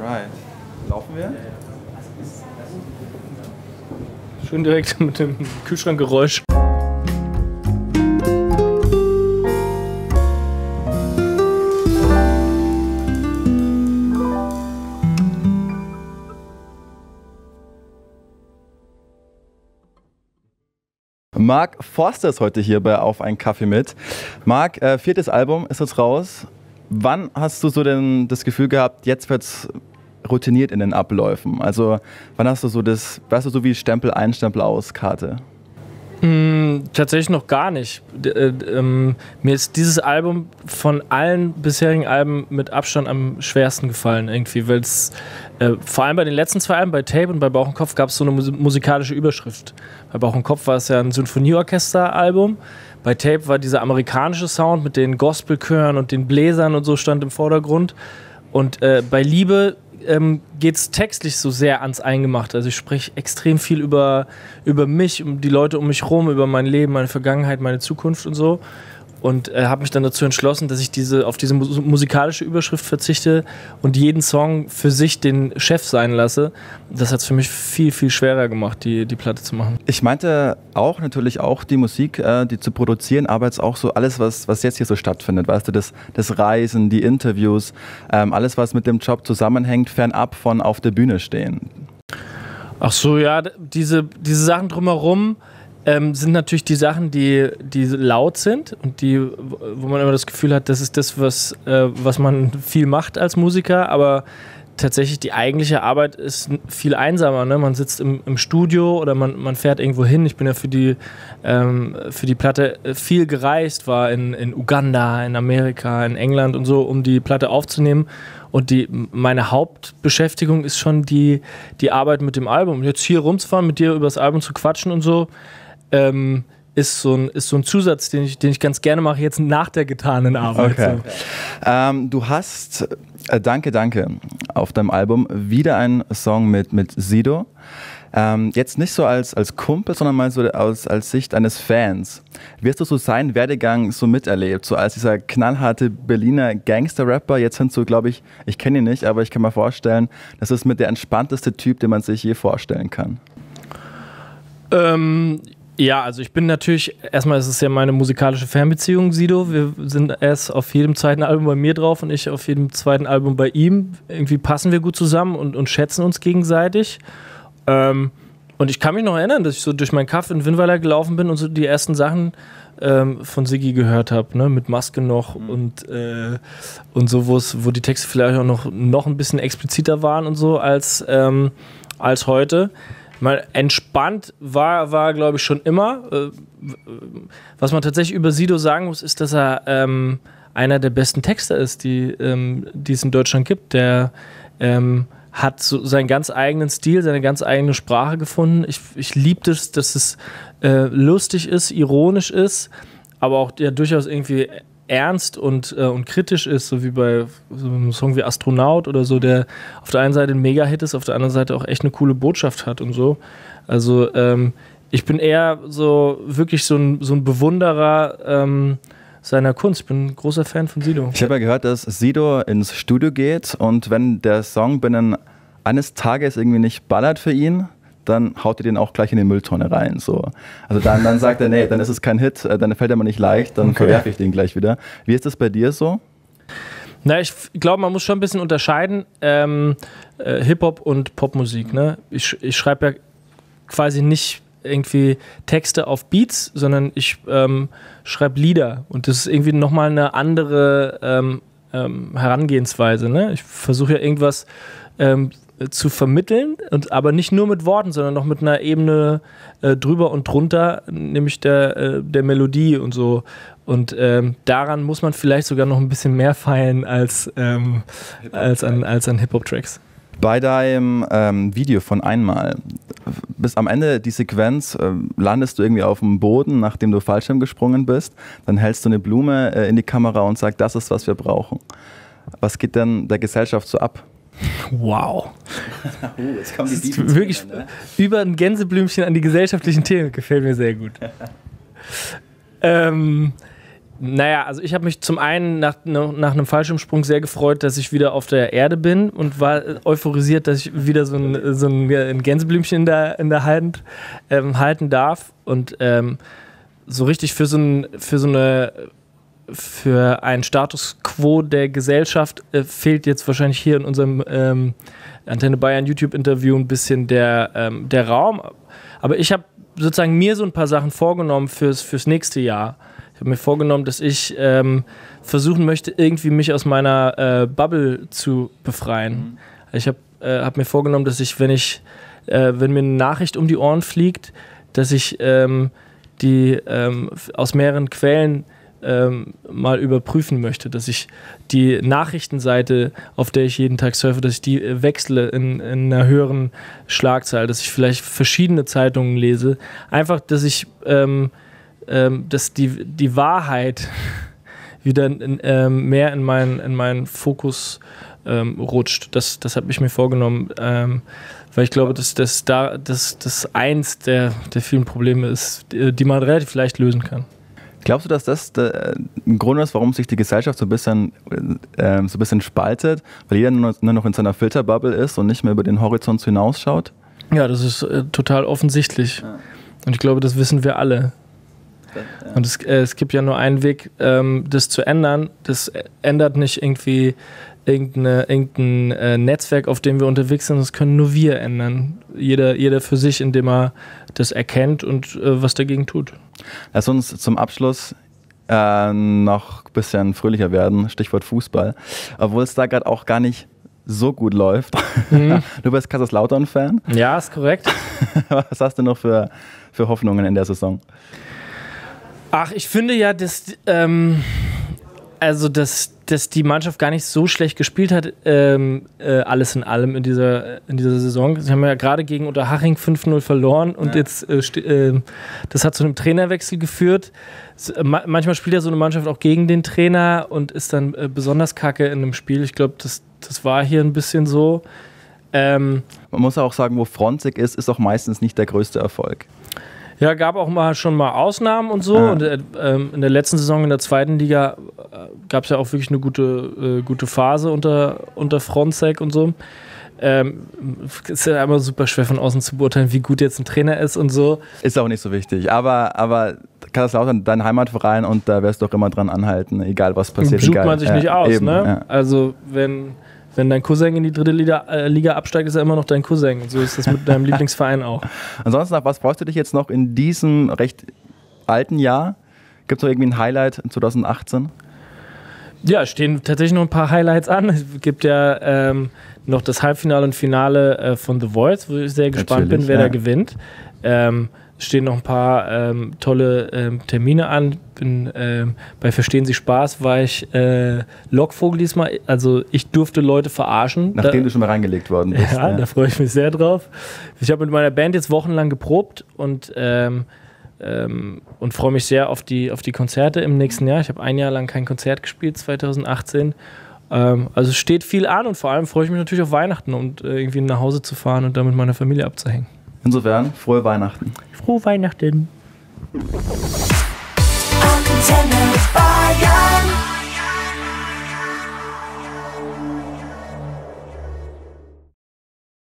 Alright. Laufen wir? Schön direkt mit dem Kühlschrankgeräusch. Mark Forster ist heute hier bei Auf einen Kaffee mit. Mark, 4. Album ist jetzt raus. Wann hast du so denn das Gefühl gehabt, jetzt wird's routiniert in den Abläufen? Also wann hast du so das, weißt du, so wie Stempel ein, Stempel aus Karte? Tatsächlich noch gar nicht. Mir ist dieses Album von allen bisherigen Alben mit Abstand am schwersten gefallen irgendwie, weil es vor allem bei den letzten 2 Alben, bei Tape und bei Bauch und Kopf, gab es so eine musikalische Überschrift. Bei Bauch und Kopf war es ja ein Symphonieorchester-Album. Bei Tape war dieser amerikanische Sound mit den Gospelchören und den Bläsern und so stand im Vordergrund. Und bei Liebe geht es textlich so sehr ans Eingemachte. Also ich spreche extrem viel über mich, um die Leute um mich herum, über mein Leben, meine Vergangenheit, meine Zukunft und so. Und habe mich dann dazu entschlossen, dass ich auf diese musikalische Überschrift verzichte und jeden Song für sich den Chef sein lasse. Das hat es für mich viel, viel schwerer gemacht, die Platte zu machen. Ich meinte auch natürlich auch die Musik, die zu produzieren, aber jetzt auch so alles, was jetzt hier so stattfindet. Weißt du, das Reisen, die Interviews, alles, was mit dem Job zusammenhängt, fernab von auf der Bühne stehen. Ach so, ja, diese Sachen drumherum sind natürlich die Sachen, die laut sind und wo man immer das Gefühl hat, das ist das, was man viel macht als Musiker, aber tatsächlich die eigentliche Arbeit ist viel einsamer. Ne? Man sitzt im Studio oder man fährt irgendwo hin. Ich bin ja für die Platte viel gereist, war in Uganda, in Amerika, in England und so, um die Platte aufzunehmen. Und meine Hauptbeschäftigung ist schon die Arbeit mit dem Album. Jetzt hier rumzufahren, mit dir über das Album zu quatschen und so, ist so ein Zusatz, den ich ganz gerne mache, jetzt nach der getanen Arbeit. Okay. So. Du hast Danke, Danke auf deinem Album wieder einen Song mit Sido. Jetzt nicht so als Kumpel, sondern mal so aus Sicht eines Fans. Wie hast du so seinen Werdegang so miterlebt? So als dieser knallharte Berliner Gangster-Rapper, jetzt hin zu, glaube ich kenne ihn nicht, aber ich kann mir vorstellen, das ist mit der entspannteste Typ, den man sich je vorstellen kann. Ja, also ich bin natürlich, erstmal ist es ja meine musikalische Fernbeziehung, Sido. Er ist auf jedem zweiten Album bei mir drauf und ich auf jedem zweiten Album bei ihm. Irgendwie passen wir gut zusammen und schätzen uns gegenseitig. Und ich kann mich noch erinnern, dass ich so durch meinen Kaff in Winnweiler gelaufen bin und so die ersten Sachen von Siggi gehört habe, ne? Mit Maske noch und so, wo die Texte vielleicht auch noch ein bisschen expliziter waren und so als heute. Mal entspannt war glaube ich, schon immer. Was man tatsächlich über Sido sagen muss, ist, dass er einer der besten Texter ist, die es in Deutschland gibt. Der hat so seinen ganz eigenen Stil, seine ganz eigene Sprache gefunden. Ich liebe das, dass es lustig ist, ironisch ist, aber auch ja, durchaus irgendwie ernst und kritisch ist, so wie bei so einem Song wie Astronaut oder so, der auf der einen Seite ein Mega-Hit ist, auf der anderen Seite auch echt eine coole Botschaft hat und so. Also ich bin eher so wirklich so ein Bewunderer seiner Kunst. Ich bin ein großer Fan von Sido. Ich habe ja gehört, dass Sido ins Studio geht und wenn der Song binnen eines Tages irgendwie nicht ballert für ihn, dann haut er den auch gleich in die Mülltonne rein. So. Also dann sagt er, nee, dann ist es kein Hit, dann fällt er mir nicht leicht, dann verwerfe ich den gleich wieder. Wie ist das bei dir so? Na, ich glaube, man muss schon ein bisschen unterscheiden, Hip-Hop und Popmusik. Ne? Ich schreibe ja quasi nicht irgendwie Texte auf Beats, sondern ich schreibe Lieder und das ist irgendwie nochmal eine andere Herangehensweise. Ne? Ich versuche ja irgendwas zu vermitteln, aber nicht nur mit Worten, sondern noch mit einer Ebene drüber und drunter, nämlich der Melodie und so. Und daran muss man vielleicht sogar noch ein bisschen mehr feilen als an Hip-Hop-Tracks. Bei deinem Video von Einmal, bis am Ende die Sequenz, landest du irgendwie auf dem Boden, nachdem du Fallschirm gesprungen bist, dann hältst du eine Blume in die Kamera und sagst, das ist, was wir brauchen. Was geht denn der Gesellschaft so ab? Wow. Jetzt kommen die wirklich ne? Über ein Gänseblümchen an die gesellschaftlichen Themen, gefällt mir sehr gut. Naja, also ich habe mich zum einen nach einem Fallschirmsprung sehr gefreut, dass ich wieder auf der Erde bin und war euphorisiert, dass ich wieder so ein Gänseblümchen in der Hand halten darf. Und so richtig für einen Status quo der Gesellschaft fehlt jetzt wahrscheinlich hier in unserem Antenne Bayern YouTube-Interview ein bisschen der Raum. Aber ich habe sozusagen mir so ein paar Sachen vorgenommen fürs nächste Jahr. Ich habe mir vorgenommen, dass ich versuchen möchte, irgendwie mich aus meiner Bubble zu befreien. Ich habe mir vorgenommen, dass ich, wenn mir eine Nachricht um die Ohren fliegt, dass ich die aus mehreren Quellen mal überprüfen möchte, dass ich die Nachrichtenseite, auf der ich jeden Tag surfe, dass ich die wechsle in einer höheren Schlagzahl, dass ich vielleicht verschiedene Zeitungen lese. Einfach, dass ich dass die Wahrheit wieder mehr in meinen Fokus rutscht. Das habe ich mir vorgenommen, weil ich glaube, dass das eins der vielen Probleme ist, die man relativ leicht lösen kann. Glaubst du, dass das ein Grund ist, warum sich die Gesellschaft so ein bisschen spaltet, weil jeder nur noch in seiner Filterbubble ist und nicht mehr über den Horizont hinausschaut? Ja, das ist total offensichtlich. Ja. Und ich glaube, das wissen wir alle. Ja. Und es gibt ja nur einen Weg, das zu ändern. Das ändert nicht irgendwie irgendein Netzwerk, auf dem wir unterwegs sind. Das können nur wir ändern. Jeder für sich, indem er das erkennt und was dagegen tut. Lass uns zum Abschluss noch ein bisschen fröhlicher werden. Stichwort Fußball. Obwohl es da gerade auch gar nicht so gut läuft. Du bist Kaiserslautern-Fan? Ja, ist korrekt. Was hast du noch für Hoffnungen in der Saison? Ach, ich finde ja, dass die Mannschaft gar nicht so schlecht gespielt hat, alles in allem in dieser Saison. Sie haben ja gerade gegen Unterhaching 5-0 verloren und jetzt das hat zu einem Trainerwechsel geführt. Manchmal spielt ja so eine Mannschaft auch gegen den Trainer und ist dann besonders kacke in einem Spiel. Ich glaube, das war hier ein bisschen so. Man muss auch sagen, wo Fronzek ist auch meistens nicht der größte Erfolg. Ja, gab auch schon mal Ausnahmen und so. Und in der letzten Saison in der zweiten Liga gab es ja auch wirklich eine gute Phase unter Fronzek und so. Ist ja immer super schwer von außen zu beurteilen, wie gut jetzt ein Trainer ist und so. Ist auch nicht so wichtig. Aber Kaiserslautern, dein Heimatverein, und da wirst du auch immer dran anhalten, egal was passiert. Sucht man sich nicht aus, eben, ne? Ja. Also wenn dein Cousin in die dritte Liga absteigt, ist er immer noch dein Cousin. So ist das mit deinem Lieblingsverein auch. Ansonsten, auf was freust du dich jetzt noch in diesem recht alten Jahr? Gibt es noch irgendwie ein Highlight in 2018? Ja, es stehen tatsächlich noch ein paar Highlights an. Es gibt ja noch das Halbfinale und Finale von The Voice, wo ich sehr gespannt bin, wer da gewinnt. Es stehen noch ein paar tolle Termine an. Bei Verstehen Sie Spaß war ich Lockvogel diesmal. Also ich durfte Leute verarschen. Nachdem du schon mal reingelegt worden bist. Ja, da freue ich mich sehr drauf. Ich habe mit meiner Band jetzt wochenlang geprobt und freue mich sehr auf die Konzerte im nächsten Jahr. Ich habe ein Jahr lang kein Konzert gespielt, 2018. Also es steht viel an und vor allem freue ich mich natürlich auf Weihnachten und irgendwie nach Hause zu fahren und da mit meiner Familie abzuhängen. Insofern, frohe Weihnachten. Frohe Weihnachten. Antenne.